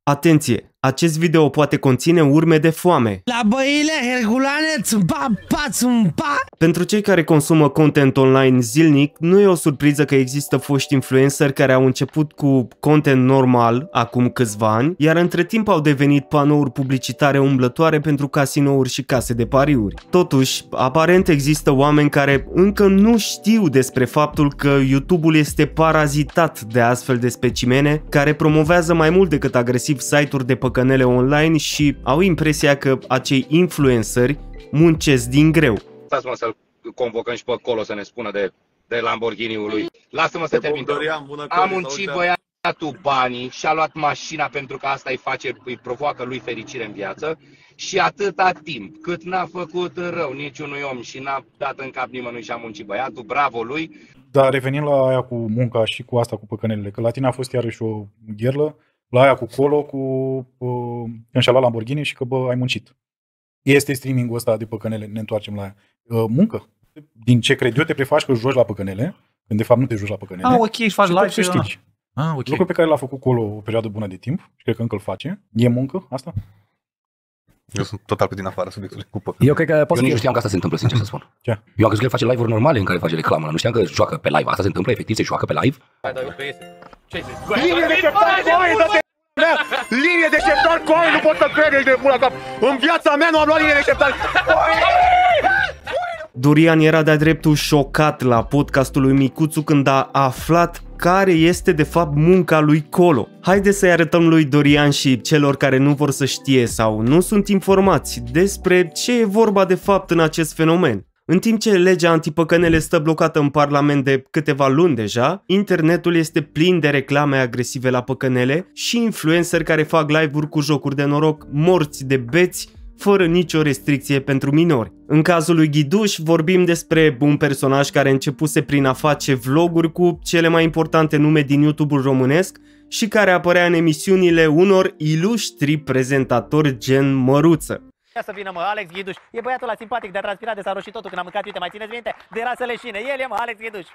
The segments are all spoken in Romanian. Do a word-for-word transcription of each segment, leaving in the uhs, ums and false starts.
Atenție! Acest video poate conține urme de foame. La băile herculane, țumpa, pa, țumpa. Pentru cei care consumă content online zilnic, nu e o surpriză că există foști influenceri care au început cu content normal acum câțiva ani, iar între timp au devenit panouri publicitare umblătoare pentru casinouri și case de pariuri. Totuși, aparent există oameni care încă nu știu despre faptul că YouTube-ul este parazitat de astfel de specimene care promovează mai mult decât agresiv site-uri de păcănele online și au impresia că acei influenceri muncesc din greu. Stați-mă să-l convocăm și pe acolo să ne spună de, de Lamborghini-ul lui. Lasă-mă să termin. Am muncit băiatul banii și-a luat mașina pentru că asta îi face, îi provoacă lui fericire în viață și atâta timp cât n-a făcut rău niciunui om și n-a dat în cap nimănui și a muncit băiatul, bravo lui. Dar revenind la aia cu munca și cu asta cu păcănelele, că la tine a fost iarăși o gherlă, la aia cu colo, cu uh, când și-a luat Lamborghini și că bă, ai muncit. Este streaming-ul ăsta de păcănele, ne întoarcem la aia. Uh, muncă. Din ce cred eu te prefaci că joci la păcănele, când de fapt nu te joci la păcănele. Ah, ok, și faci live și câștigi. Ah, okay. Lucru pe care l-a făcut colo o perioadă bună de timp și cred că încă îl face. E muncă asta? Eu sunt total pe din afara subiectului cu păcănele. Eu cred că poți. Eu nici nu știam că asta se întâmplă, sincer să spun. Ce? Eu am crezut că el face live-uri normale în care face reclamă. Nu știam că joacă pe live. Asta se întâmplă, efectiv, se joacă pe live. Linie deșteptare cu oi, dă-te linie deșteptare cu oi, nu pot să crede de mult la cap. În viața mea nu am luat linie deșteptare. Dorian era de-a dreptul șocat la podcastul lui Micuțu când a aflat care este de fapt munca lui Colo. Haideți să-i arătăm lui Dorian și celor care nu vor să știe sau nu sunt informați despre ce e vorba de fapt în acest fenomen. În timp ce legea antipăcănele stă blocată în Parlament de câteva luni deja, internetul este plin de reclame agresive la păcănele și influenceri care fac live-uri cu jocuri de noroc morți de beți, fără nicio restricție pentru minori. În cazul lui Ghiduș vorbim despre un personaj care începuse prin a face vloguri cu cele mai importante nume din YouTube-ul românesc și care apărea în emisiunile unor iluștri prezentatori gen Măruță. Ia să vină, mă, Alex Ghiduș. E băiatul ăla simpatic, de-a transpirat, de s-a roșit totul când am mâncat, uite, mai țineți minte? De era să leșine. El e, mă, Alex Ghiduș.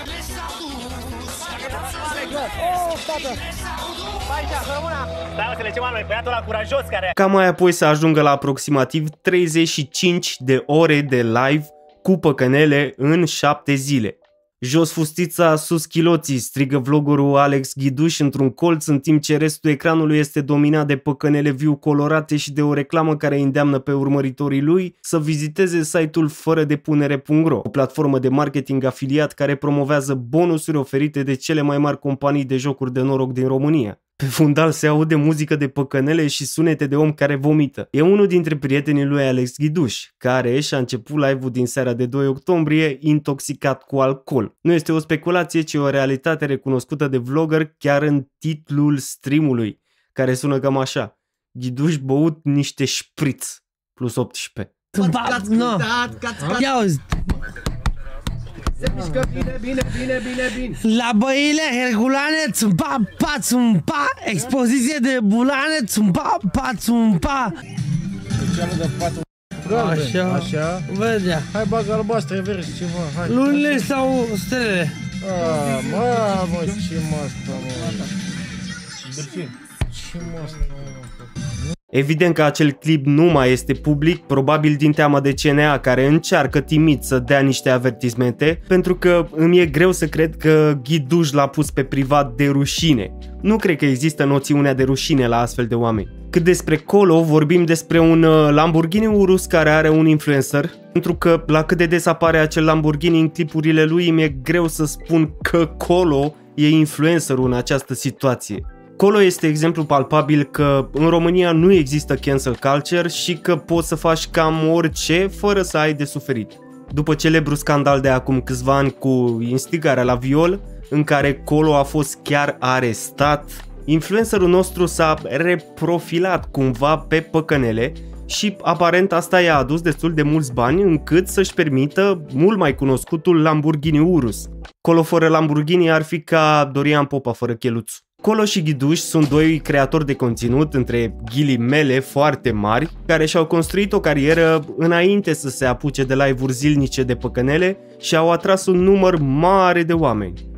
Oh, tată! Aici, rămâna! Stai, mă, să le cem al lui, băiatul ăla curajos care... Ca mai apoi să ajungă la aproximativ treizeci și cinci de ore de live cu păcănele în șapte zile. Jos fustița, sus chiloții, strigă vloggerul Alex Ghiduș într-un colț, în timp ce restul ecranului este dominat de păcănele viu colorate și de o reclamă care îi îndeamnă pe urmăritorii lui să viziteze site-ul fără depunere punct ro, o platformă de marketing afiliat care promovează bonusuri oferite de cele mai mari companii de jocuri de noroc din România. Pe fundal se aude muzică de păcănele și sunete de om care vomită. E unul dintre prietenii lui Alex Ghiduș, care și-a început live-ul din seara de doi octombrie intoxicat cu alcool. Nu este o speculație, ci o realitate recunoscută de vlogger chiar în titlul streamului, care sună cam așa: Ghiduș băut niște șpriț plus optsprezece. Ia uzi. Se mișcă bine, bine, bine, bine, bine. La băile herculane, țumpa, pa, țumpa. Expoziție de bulane, țumpa, pa, țumpa. Așa, așa. Vedea. Hai bagă albastre, verzi, ceva, hai. Lunile sau stelele? Ah, mamă, ce mă-asta, mă. Ce mă-asta, mă. Evident că acel clip nu mai este public, probabil din teama de C N A care încearcă timid să dea niște avertismente, pentru că îmi e greu să cred că Ghiduș l-a pus pe privat de rușine. Nu cred că există noțiunea de rușine la astfel de oameni. Cât despre Colo, vorbim despre un Lamborghini Urus care are un influencer, pentru că la cât de des apare acel Lamborghini în clipurile lui, mi-e greu să spun că Colo e influencerul în această situație. Colo este exemplu palpabil că în România nu există cancel culture și că poți să faci cam orice fără să ai de suferit. După celebrul scandal de acum câțiva ani cu instigarea la viol, în care Colo a fost chiar arestat, influencerul nostru s-a reprofilat cumva pe păcănele și aparent asta i-a adus destul de mulți bani încât să-și permită mult mai cunoscutul Lamborghini Urus. Colo fără Lamborghini ar fi ca Dorian Popa fără cheluț. Colo și Ghiduș sunt doi creatori de conținut, între ghilimele, foarte mari, care și-au construit o carieră înainte să se apuce de live-uri zilnice de păcănele și au atras un număr mare de oameni.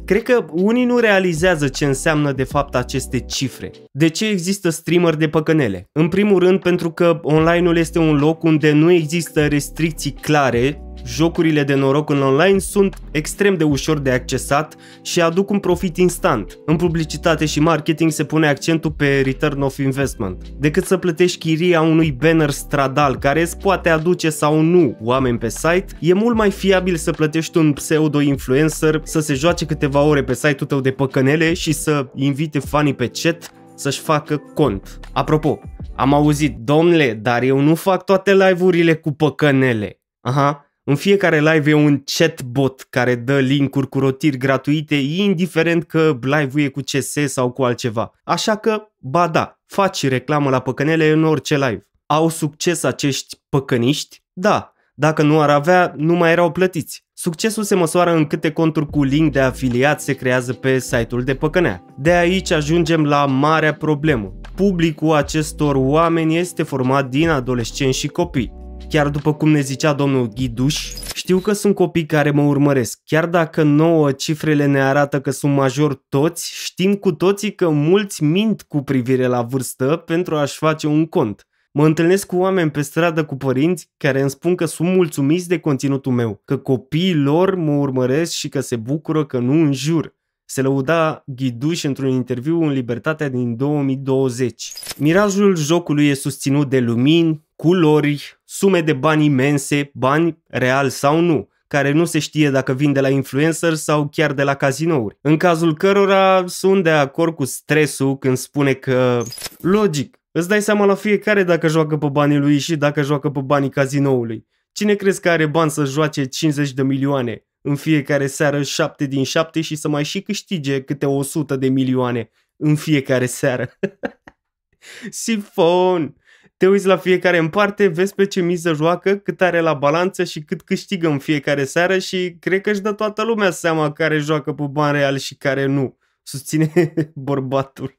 Cred că unii nu realizează ce înseamnă de fapt aceste cifre. De ce există streamer de păcănele? În primul rând pentru că online-ul este un loc unde nu există restricții clare. Jocurile de noroc în online sunt extrem de ușor de accesat și aduc un profit instant. În publicitate și marketing se pune accentul pe return of investment. Decât să plătești chiria unui banner stradal care îți poate aduce sau nu oameni pe site, e mult mai fiabil să plătești un pseudo-influencer să se joace câteva ore pe site-ul tău de păcănele și să invite fanii pe chat să-și facă cont. Apropo, am auzit, domnule, dar eu nu fac toate live-urile cu păcănele. Aha. În fiecare live e un chatbot care dă link-uri cu rotiri gratuite, indiferent că live-ul e cu C S sau cu altceva. Așa că, ba da, faci reclamă la păcănele în orice live. Au succes acești păcăniști? Da, dacă nu ar avea, nu mai erau plătiți. Succesul se măsoară în câte conturi cu link de afiliat se creează pe site-ul de păcănea. De aici ajungem la marea problemă. Publicul acestor oameni este format din adolescenți și copii. Chiar după cum ne zicea domnul Ghiduș, știu că sunt copii care mă urmăresc. Chiar dacă nouă cifrele ne arată că sunt majori toți, știm cu toții că mulți mint cu privire la vârstă pentru a-și face un cont. Mă întâlnesc cu oameni pe stradă cu părinți care îmi spun că sunt mulțumiți de conținutul meu, că copiii lor mă urmăresc și că se bucură că nu înjur. Se lăuda Ghiduș într-un interviu în Libertatea din două mii douăzeci. Mirajul jocului e susținut de lumini, culori, sume de bani imense, bani real sau nu, care nu se știe dacă vin de la influencer sau chiar de la cazinouri. În cazul cărora sunt de acord cu stresul când spune că, logic, îți dai seama la fiecare dacă joacă pe banii lui și dacă joacă pe banii cazinoului. Cine crezi că are bani să joace cincizeci de milioane în fiecare seară, șapte din șapte și să mai și câștige câte o sută de milioane în fiecare seară? Sifon! Te uiți la fiecare în parte, vezi pe ce miză joacă, cât are la balanță și cât câștigă în fiecare seară și cred că își dă toată lumea seama care joacă pe bani real și care nu. Susține bărbatul.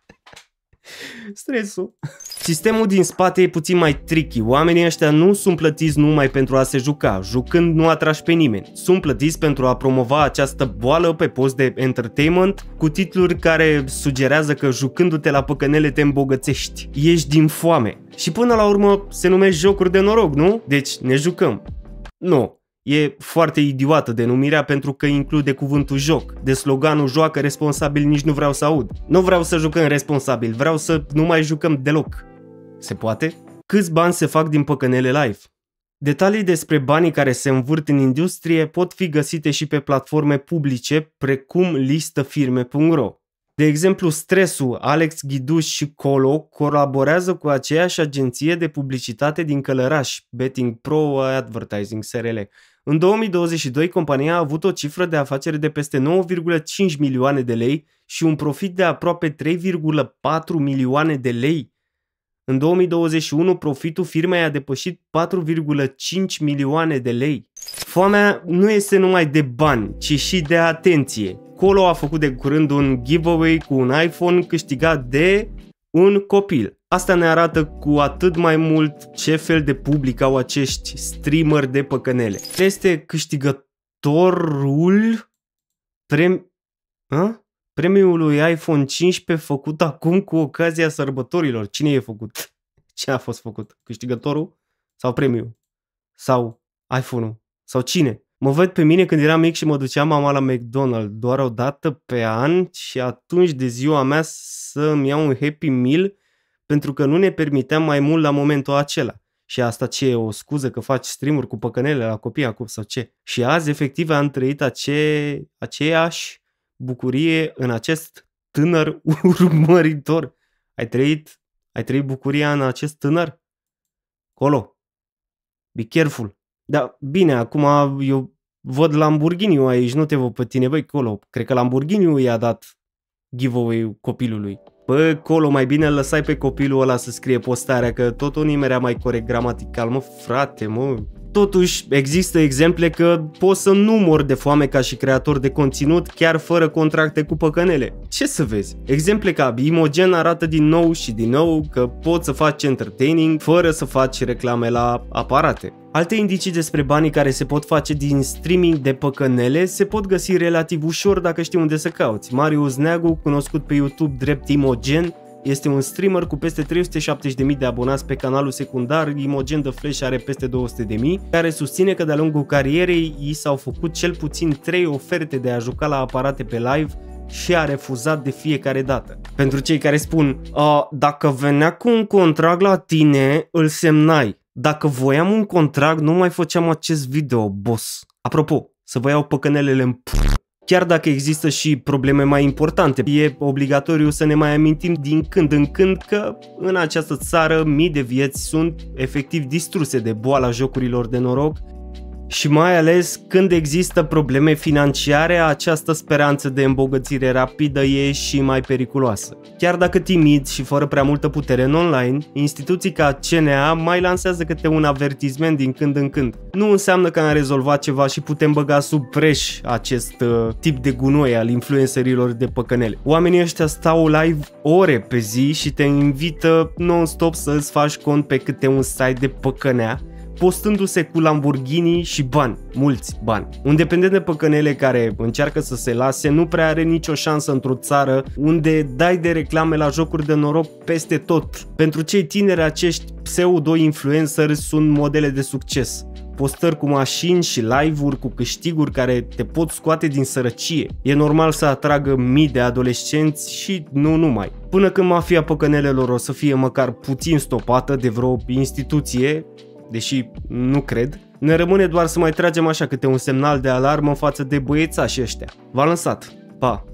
Stresul. Sistemul din spate e puțin mai tricky. Oamenii ăștia nu sunt plătiți numai pentru a se juca. Jucând nu atragi pe nimeni. Sunt plătiți pentru a promova această boală pe post de entertainment cu titluri care sugerează că jucându-te la păcănele te îmbogățești. Ești din foame. Și până la urmă se numește jocuri de noroc, nu? Deci ne jucăm. Nu. E foarte idiotă denumirea pentru că include cuvântul joc. De sloganul joacă responsabil nici nu vreau să aud. Nu vreau să jucăm responsabil, vreau să nu mai jucăm deloc. Se poate? Câți bani se fac din păcănele live? Detalii despre banii care se învârt în industrie pot fi găsite și pe platforme publice precum listafirme punct ro. De exemplu, Stresul, Alex Ghiduș și Colo colaborează cu aceeași agenție de publicitate din Călăraș, Betting Pro Advertising S R L. În două mii douăzeci și doi, compania a avut o cifră de afaceri de peste nouă virgulă cinci milioane de lei și un profit de aproape trei virgulă patru milioane de lei. În două mii douăzeci și unu, profitul firmei a depășit patru virgulă cinci milioane de lei. Foamea nu este numai de bani, ci și de atenție. Colo a făcut de curând un giveaway cu un iPhone câștigat de un copil. Asta ne arată cu atât mai mult ce fel de public au acești streameri de păcănele. Este câștigătorul prem... A? premiului iPhone cincisprezece făcut acum cu ocazia sărbătorilor. Cine e făcut? Cine a fost făcut? Câștigătorul? Sau premiul? Sau iPhone-ul? Sau cine? Mă văd pe mine când eram mic și mă ducea mama la McDonald's doar o dată pe an și atunci de ziua mea să-mi iau un Happy Meal pentru că nu ne permiteam mai mult la momentul acela. Și asta ce e o scuză că faci stream-uri cu păcănele la copii acum sau ce? Și azi efectiv am trăit ace... aceeași bucurie în acest tânăr urmăritor. Ai trăit, ai trăit bucuria în acest tânăr? Colo. Be careful. Da, bine, acum eu văd Lamborghini-ul aici, nu te văd pe tine, băi, Colo. Cred că Lamborghini-ul i-a dat giveaway-ul copilului. Bă, Colo, mai bine îl lăsai pe copilul ăla să scrie postarea, că tot o nimerea mai corect gramatical, mă, frate, mă. Totuși, există exemple că poți să nu mori de foame ca și creator de conținut chiar fără contracte cu păcănele. Ce să vezi? Exemple ca Imogen arată din nou și din nou că poți să faci entertaining fără să faci reclame la aparate. Alte indicii despre banii care se pot face din streaming de păcănele se pot găsi relativ ușor dacă știi unde să cauți. Marius Neagu, cunoscut pe YouTube drept Imogen, este un streamer cu peste trei sute șaptezeci de mii de abonați pe canalul secundar Imogen The Flash are peste două sute de mii, care susține că de-a lungul carierei i s-au făcut cel puțin trei oferte de a juca la aparate pe live și a refuzat de fiecare dată. Pentru cei care spun, dacă venea cu un contract la tine, îl semnai. Dacă voiam un contract, nu mai făceam acest video, boss. Apropo, să vă iau păcănelele în p***. Chiar dacă există și probleme mai importante, e obligatoriu să ne mai amintim din când în când că în această țară mii de vieți sunt efectiv distruse de boala jocurilor de noroc și mai ales când există probleme financiare, această speranță de îmbogățire rapidă e și mai periculoasă. Chiar dacă timid și fără prea multă putere în online, instituții ca C N A mai lansează câte un avertisment din când în când. Nu înseamnă că am rezolvat ceva și putem băga sub preș acest uh, tip de gunoi al influencerilor de păcănele. Oamenii ăștia stau live ore pe zi și te invită non-stop să îți faci cont pe câte un site de păcănea, postându-se cu Lamborghini și bani, mulți bani. Un dependent de păcănele care încearcă să se lase nu prea are nicio șansă într-o țară unde dai de reclame la jocuri de noroc peste tot. Pentru cei tineri, acești pseudo-influenceri sunt modele de succes. Postări cu mașini și live-uri cu câștiguri care te pot scoate din sărăcie. E normal să atragă mii de adolescenți și nu numai. Până când mafia păcănelelor o să fie măcar puțin stopată de vreo instituție, deși nu cred, ne rămâne doar să mai tragem așa câte un semnal de alarmă față de băiețașii ăștia. V-am lăsat. Pa!